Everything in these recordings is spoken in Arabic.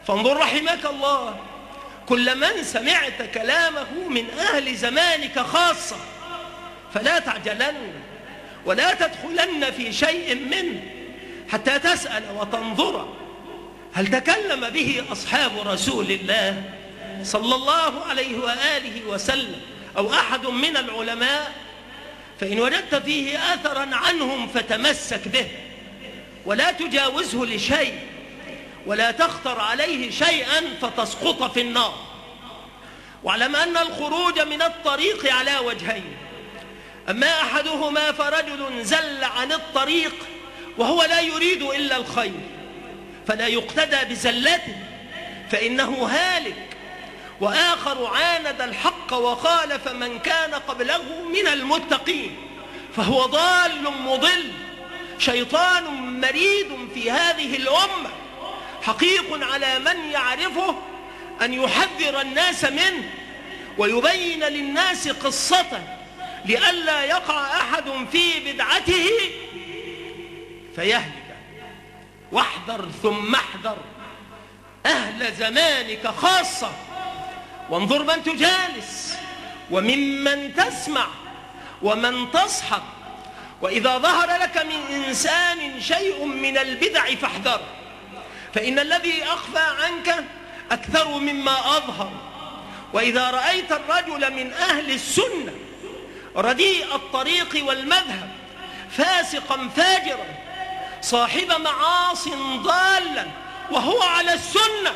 فانظر رحمك الله، كل من سمعت كلامه من أهل زمانك خاصة فلا تعجلن ولا تدخلن في شيء منه حتى تسأل وتنظر هل تكلم به أصحاب رسول الله صلى الله عليه وآله وسلم أو أحد من العلماء، فإن وجدت فيه أثرا عنهم فتمسك به ولا تجاوزه لشيء ولا تخطر عليه شيئا فتسقط في النار. واعلم أن الخروج من الطريق على وجهين، أما أحدهما فرجل زل عن الطريق وهو لا يريد إلا الخير فلا يقتدى بزلته فإنه هالك، وآخر عاند الحق وخالف من كان قبله من المتقين فهو ضال مضل شيطان مريد في هذه الأمة، حقيق على من يعرفه أن يحذر الناس منه ويبين للناس قصته لئلا يقع أحد في بدعته فيهلك. واحذر ثم احذر أهل زمانك خاصة، وانظر من تجالس وممن تسمع ومن تصحب، وإذا ظهر لك من إنسان شيء من البدع فاحذر، فإن الذي أخفى عنك أكثر مما أظهر. وإذا رأيت الرجل من أهل السنة رديء الطريق والمذهب فاسقا فاجرا صاحب معاص ضالا وهو على السنة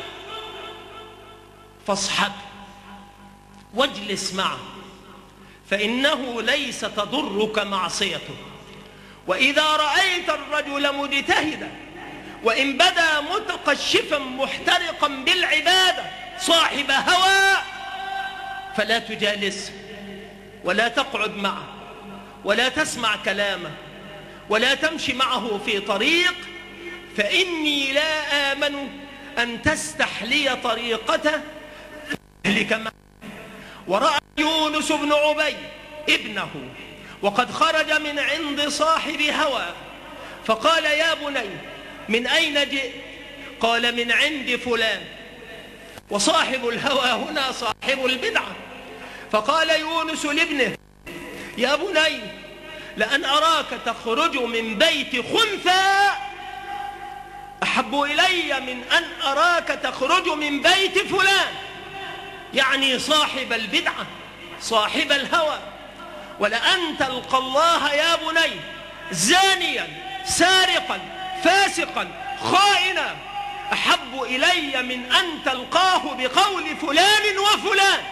فاصحبه واجلس معه، فإنه ليس تضرك معصيته. وإذا رأيت الرجل مجتهدا وإن بدا متقشفا محترقا بالعبادة صاحب هوى فلا تجالسه ولا تقعد معه ولا تسمع كلامه ولا تمشي معه في طريق، فإني لا آمن أن تستحلي طريقته تهلك معه. ورأى يونس بن عبيد ابنه وقد خرج من عند صاحب هوى فقال يا بني من أين جئت؟ قال من عند فلان. وصاحب الهوى هنا صاحب البدعة. فقال يونس لابنه يا بني لأن أراك تخرج من بيت خنثى أحب إلي من أن أراك تخرج من بيت فلان، يعني صاحب البدعة صاحب الهوى. ولأن تلقى الله يا بني زانيا سارقا فاسقا خائنا أحب إلي من أن تلقاه بقول فلان وفلان.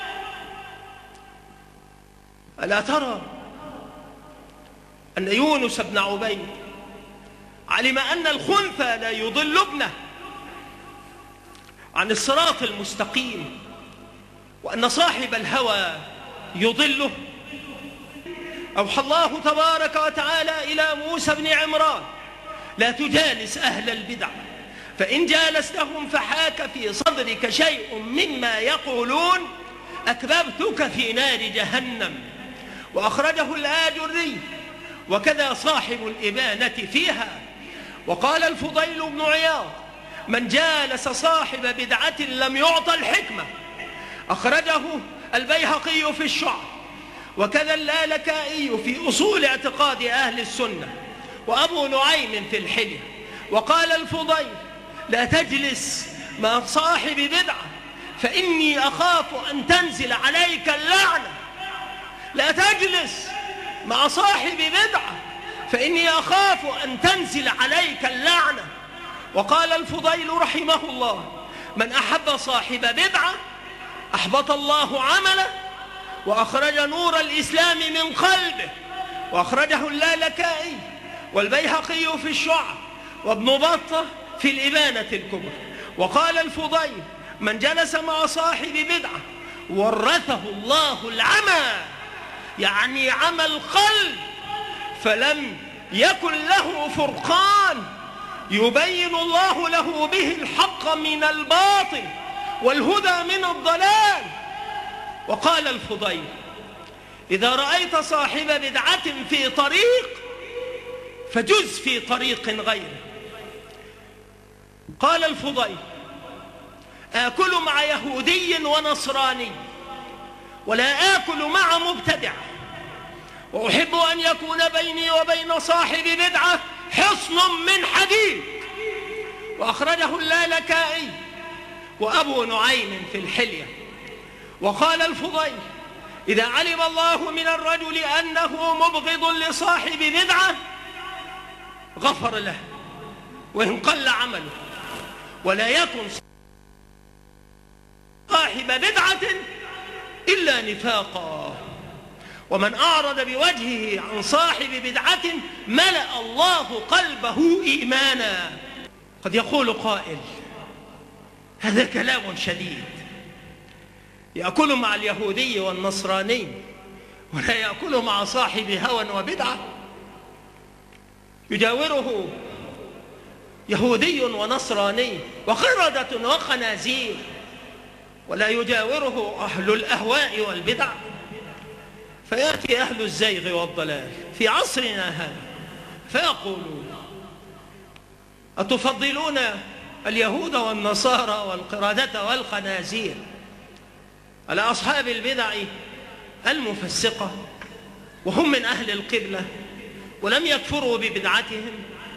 ألا ترى أن يونس بن عبيد علم أن الخنثى لا يضل ابنه عن الصراط المستقيم وأن صاحب الهوى يضله؟ أوحى الله تبارك وتعالى إلى موسى بن عمران لا تجالس أهل البدع، فإن جالستهم فحاك في صدرك شيء مما يقولون أكببتك في نار جهنم. وأخرجه الآجري وكذا صاحب الإبانة فيها. وقال الفضيل بن عياض من جالس صاحب بدعة لم يعطى الحكمة. أخرجه البيهقي في الشعب وكذا اللالكائي في أصول اعتقاد أهل السنة وأبو نعيم في الحلية. وقال الفضيل لا تجلس مع صاحب بدعة فإني أخاف أن تنزل عليك اللعنة. لا تجلس مع صاحب بدعة فإني أخاف أن تنزل عليك اللعنة. وقال الفضيل رحمه الله من أحب صاحب بدعة أحبط الله عمله وأخرج نور الإسلام من قلبه. وأخرجه اللالكائي والبيهقي في الشعب وابن بطة في الإبانة الكبرى. وقال الفضيل من جلس مع صاحب بدعة ورثه الله العمى، يعني عمى القلب، فلم يكن له فرقان يبين الله له به الحق من الباطل والهدى من الضلال. وقال الفضيل إذا رأيت صاحب بدعة في طريق فجز في طريق غيره. قال الفضيل آكل مع يهودي ونصراني ولا آكل مع مبتدع، وأحب أن يكون بيني وبين صاحب بدعة حصن من حديد. وأخرجه اللالكائي وأبو نعيم في الحلية. وقال الفضيل: إذا علم الله من الرجل أنه مبغض لصاحب بدعة غفر له وإن قل عمله، ولا يكن صاحب بدعة إلا نفاقا. ومن أعرض بوجهه عن صاحب بدعة ملأ الله قلبه إيمانا. قد يقول قائل: هذا كلام شديد، يأكل مع اليهودي والنصراني ولا يأكل مع صاحب هوى وبدعة؟ يجاوره يهودي ونصراني وقردة وخنازير ولا يجاوره أهل الأهواء والبدع؟ فيأتي أهل الزيغ والضلال في عصرنا هذا فيقولون: أتفضلون اليهود والنصارى والقردة والخنازير على أصحاب البدع المفسقة وهم من أهل القبلة ولم يكفروا ببدعتهم؟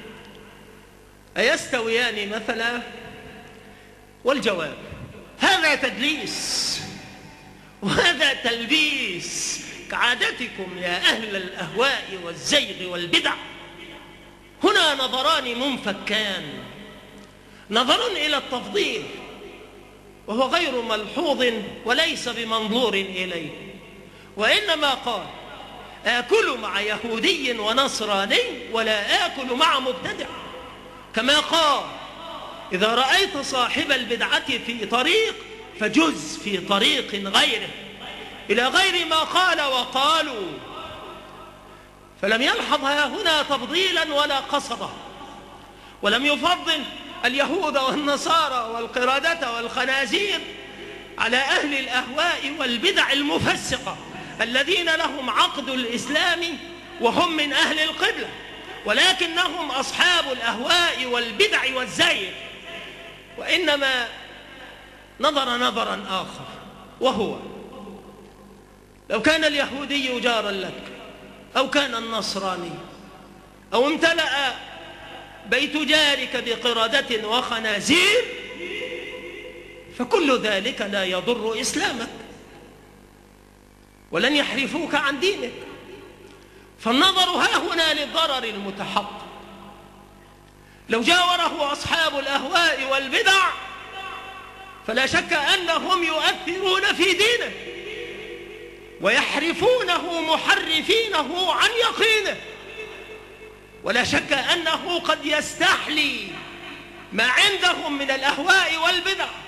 أيستويان مثلا؟ والجواب: هذا تدليس وهذا تلبيس كعادتكم يا أهل الأهواء والزيغ والبدع. هنا نظران منفكان: نظر إلى التفضيل وهو غير ملحوظ وليس بمنظور إليه، وإنما قال: آكل مع يهودي ونصراني ولا آكل مع مبتدع. كما قال: إذا رأيت صاحب البدعة في طريق فجز في طريق غيره، إلى غير ما قال وقالوا. فلم يلحظ هنا تفضيلا ولا قصدا، ولم يفضل اليهود والنصارى والقردة والخنازير على أهل الأهواء والبدع المفسقة الذين لهم عقد الإسلام وهم من أهل القبلة، ولكنهم أصحاب الأهواء والبدع والزيغ. وإنما نظر نظرا آخر، وهو: لو كان اليهودي جارا لك أو كان النصراني أو امتلأ بيت جارك بقردة وخنازير فكل ذلك لا يضر إسلامك ولن يحرفوك عن دينك. فالنظر ها هنا للضرر المتحقق. لو جاوره أصحاب الأهواء والبدع فلا شك أنهم يؤثرون في دينه ويحرفونه محرفينه عن يقينه، ولا شك أنه قد يستحلي ما عندهم من الأهواء والبدع